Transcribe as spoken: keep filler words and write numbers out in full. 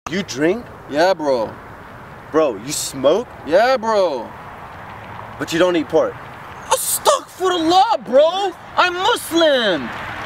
You drink? Yeah, bro. Bro, you smoke? Yeah, bro. But you don't eat pork? Astaghfirullah, bro. I'm Muslim.